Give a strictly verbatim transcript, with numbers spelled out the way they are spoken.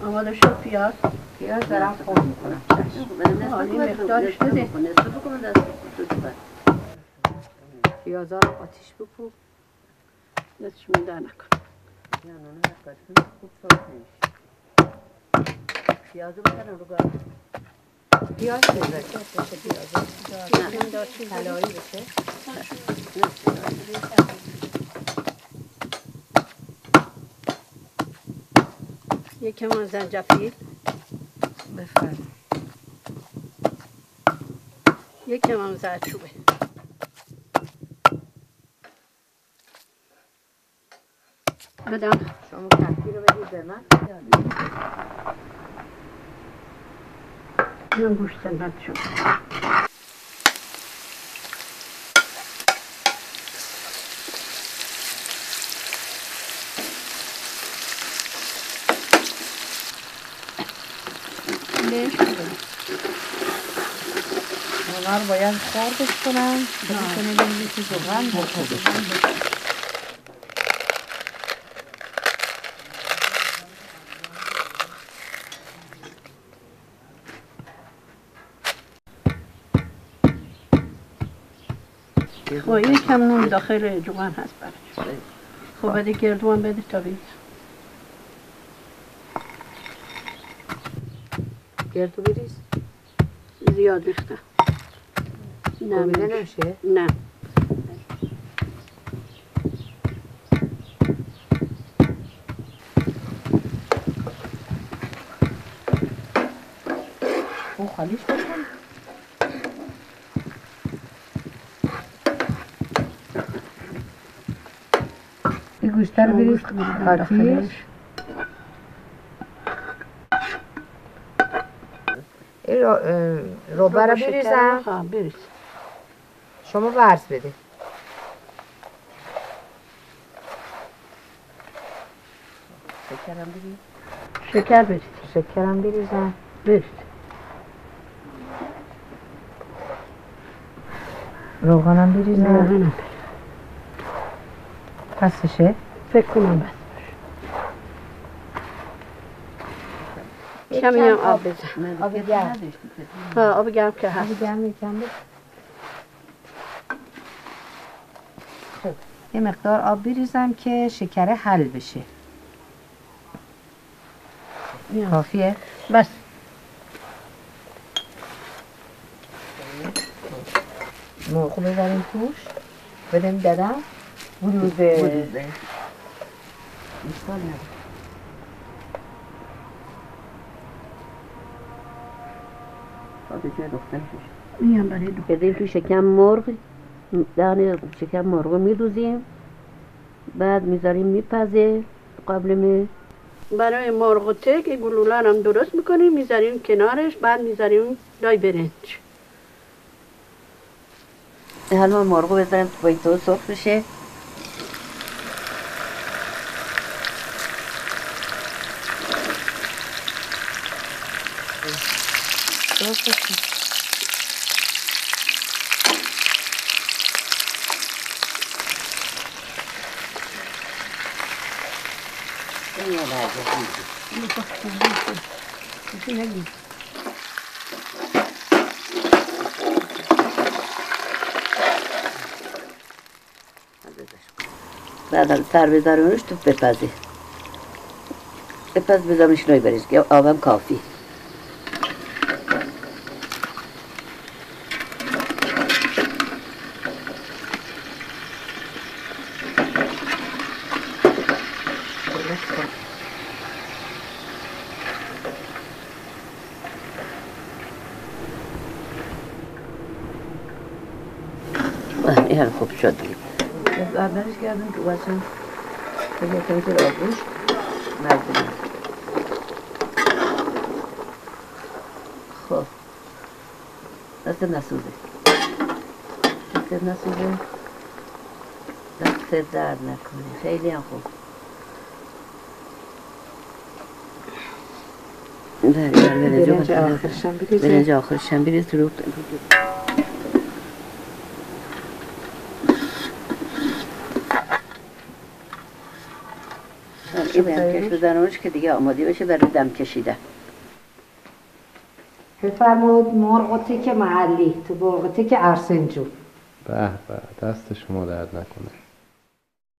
آماده شد پیاز. پیاز دارم خوب میکنم. این مقدارش بده. پیاز ها رو آتیش بکن. دستشون در نکن. نه نه نه خوب سرخ نمیشه. پیازو بکنم رو گاز. پیاز بذار که بشه پیازو. نه داشتیم طلایی بشه. یکم از زنجفیل. بفرم. یکم هم زردچوبه. بدم. شما کفی رو بدید به من. این گوشت رد شد. لیش بدم. اونا رو باید خوردش کنم. بکنه بینید که زغن بکنه. خب این کم نون داخل جوان هست برای خب بده گردوان بده تا بید گردو بریز زیاد ریختم نه کوبیده نمیشه؟ نه او خالیش بکن این گوشته رو بریز آتیش این رو روبه رو بریزم ها بریز شما ورز بده شکرم بریز شکر بریز شکرم بریزم بریز روغنم بریزم روغنم پسشه فکر کنم بس کمی هم آب بزن آب گرم ها آب گرم که هست آب گرم یکم بزن خب یه مقدار آب بریزم که شکر حل بشه کافیه؟ بس مرغ بذاریم توش بدیم دادم بلوزه بلوزه اشکال نداره آبه جای دختر شش میام برای دو بدیم تو شکم مرغ دانه شکم مرغ میدوزیم بعد میذاریم میپزه قبل می برای مرغ و تک گلولان هم درست میکنیم میذاریم کنارش بعد میذاریم لای برنج حالا مرغ بذاریم تو تو سرخ بشه سرخ بشه این یه لحظه نگی بعد سر بذاریمش تو بپزی بپز بذارمش لای بریز که آبم کافی این هم خوب شد دیگه اولش کردم که واسه بگه کمی که آبوش مردم خب دست نسوزه دست نسوزه دست درد نکنه خیلی هم خوب برنج آخرشم بریزه برنج آخرشم بریزه رو این دم کش بزنمش که دیگه آماده بشه برای دم کشیدن. بفرمود مرغ تیک محلی تو برغ تیک ارسنجو. به به دست شما درد نکنه.